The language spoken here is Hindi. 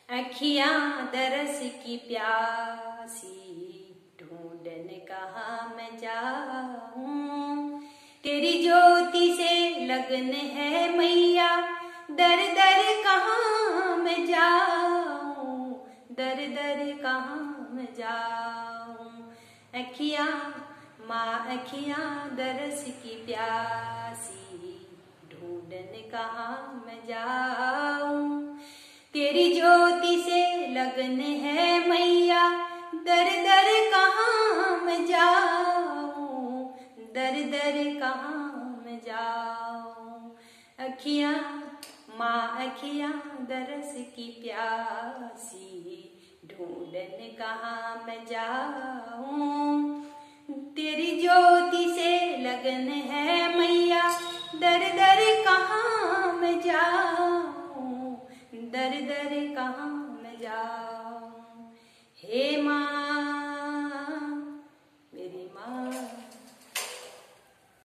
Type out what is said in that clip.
अखियां दरस की प्यासी, ढूंढन कहाँ मैं जाऊं। तेरी ज्योति से लगन है मैया, दर दर कहाँ मैं जाऊं, दर दर कहाँ मैं जाऊं। अखियां माँ अखियां दरस की प्यासी, ढूंढन कहाँ मैं जाऊं। तेरी ज्योति से लगन है मैया, दर दर कहाँ मैं जाऊं, दर दर कहाँ मैं जाऊं। अखियां माँ अखियां दरस की प्यासी, ढूंढन कहाँ मैं जाऊं। तेरी ज्योति से लगन है मैया, दर दर कहाँ मैं जाऊं, दर दर कहाँ मैं जाऊं।